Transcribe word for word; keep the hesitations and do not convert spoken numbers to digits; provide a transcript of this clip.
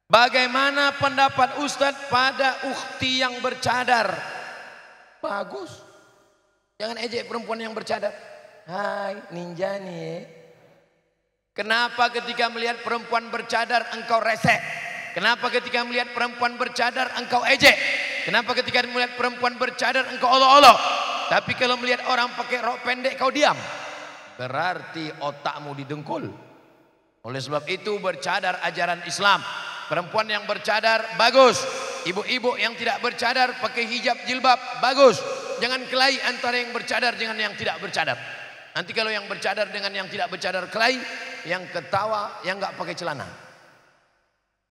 Bagaimana pendapat Ustadz pada ukhti yang bercadar? Bagus. Jangan ejek perempuan yang bercadar. Hai ninja nih. Kenapa ketika melihat perempuan bercadar engkau resek? Kenapa ketika melihat perempuan bercadar engkau ejek? Kenapa ketika melihat perempuan bercadar engkau olok-olok? Tapi kalau melihat orang pakai rok pendek kau diam. Berarti otakmu didengkul. Oleh sebab itu bercadar ajaran Islam. Perempuan yang bercadar bagus. Ibu-ibu yang tidak bercadar pakai hijab jilbab bagus. Jangan kelahi antara yang bercadar dengan yang tidak bercadar. Nanti kalau yang bercadar dengan yang tidak bercadar kelahi, yang ketawa yang nggak pakai celana.